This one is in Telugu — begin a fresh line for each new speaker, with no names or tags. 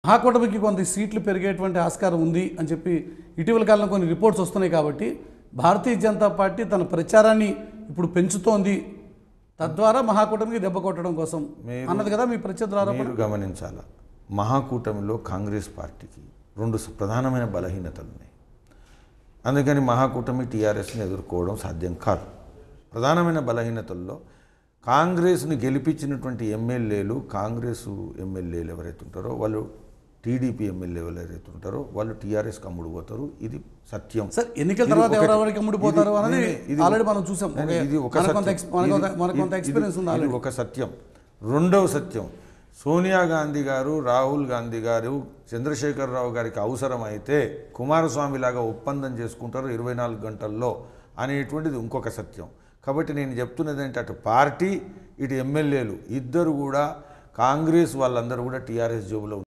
మహాకూటమికి కొంత సీట్లు పెరిగేటువంటి ఆస్కారం ఉంది అని చెప్పి ఇటీవల కాలంలో కొన్ని రిపోర్ట్స్ వస్తున్నాయి కాబట్టి భారతీయ జనతా పార్టీ తన ప్రచారాన్ని ఇప్పుడు పెంచుతోంది తద్వారా మహాకూటమికి దెబ్బ కొట్టడం కోసం అన్నది కదా మీ ప్రత్యర్థుల
మీరు గమనించాలా మహాకూటమిలో కాంగ్రెస్ పార్టీకి రెండు ప్రధానమైన బలహీనతలు ఉన్నాయి. అందుకని మహాకూటమి టీఆర్ఎస్ని ఎదుర్కోవడం సాధ్యం కాదు. ప్రధానమైన బలహీనతల్లో కాంగ్రెస్ని గెలిపించినటువంటి ఎమ్మెల్యేలు కాంగ్రెసు ఎమ్మెల్యేలు ఎవరైతే ఉంటారో వాళ్ళు టీడీపీ ఎమ్మెల్యేలు ఎవరైతే ఉంటారో వాళ్ళు టీఆర్ఎస్కి అమ్ముడుపోతారు. ఇది సత్యం.
సార్ ఎన్నికల తర్వాత ఎవరెవరికి అమ్ముడుపోతారు అనేది ఆల్రెడీ మనం చూసాం.
ఇది ఒక
ఎక్స్పీరియన్స్ ఉంది.
ఒక సత్యం. రెండవ సత్యం, సోనియా గాంధీ గారు, రాహుల్ గాంధీ గారు, చంద్రశేఖరరావు గారికి అవసరమైతే కుమారస్వామి లాగా ఒప్పందం చేసుకుంటారు 24 గంటల్లో అనేటువంటిది ఇంకొక సత్యం. కాబట్టి నేను చెప్తున్నది ఏంటంటే అటు పార్టీ ఇటు ఎమ్మెల్యేలు ఇద్దరు కూడా కాంగ్రెస్ వాళ్ళందరూ కూడా టీఆర్ఎస్ జోబులో